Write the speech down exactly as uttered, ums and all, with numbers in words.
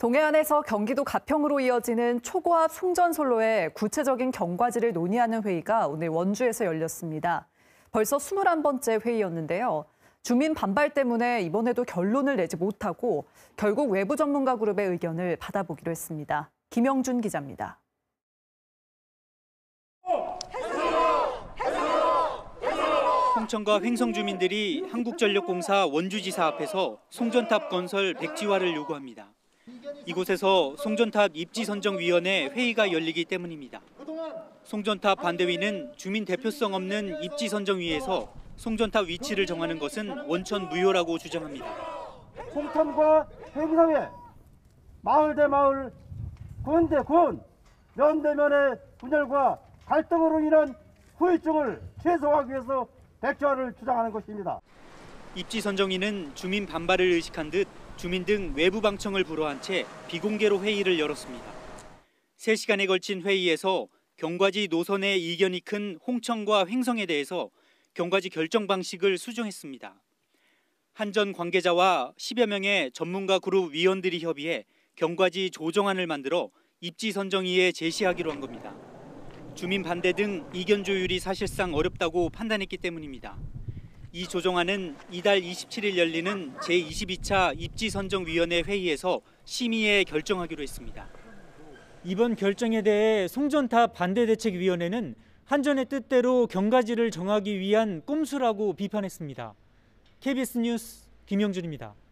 동해안에서 경기도 가평으로 이어지는 초고압 송전선로의 구체적인 경과지를 논의하는 회의가 오늘 원주에서 열렸습니다. 벌써 스물한 번째 회의였는데요. 주민 반발 때문에 이번에도 결론을 내지 못하고 결국 외부 전문가 그룹의 의견을 받아보기로 했습니다. 김영준 기자입니다. 홍천과 횡성 주민들이 한국전력공사 원주지사 앞에서 송전탑 건설 백지화를 요구합니다. 이곳에서 송전탑 입지선정위원회 회의가 열리기 때문입니다. 송전탑 반대위는 주민 대표성 없는 입지선정위에서 송전탑 위치를 정하는 것은 원천 무효라고 주장합니다. 홍천과 횡성의 마을 대 마을, 군 대 군, 면 대 면의 분열과 갈등으로 인한 후유증을 최소화하기 위해서 백지화를 주장하는 것입니다. 입지선정위는 주민 반발을 의식한 듯 주민 등 외부 방청을 불허한 채 비공개로 회의를 열었습니다. 세 시간에 걸친 회의에서 경과지 노선의 이견이 큰 홍천과 횡성에 대해서 경과지 결정 방식을 수정했습니다. 한전 관계자와 십여 명의 전문가 그룹 위원들이 협의해 경과지 조정안을 만들어 입지선정위에 제시하기로 한 겁니다. 주민 반대 등 이견 조율이 사실상 어렵다고 판단했기 때문입니다. 이 조정안은 이달 이십칠일 열리는 제이십이 차 입지선정위원회 회의에서 심의해 결정하기로 했습니다. 이번 결정에 대해 송전탑 반대대책위원회는 한전의 뜻대로 경과지를 정하기 위한 꼼수라고 비판했습니다. 케이비에스 뉴스 김영준입니다.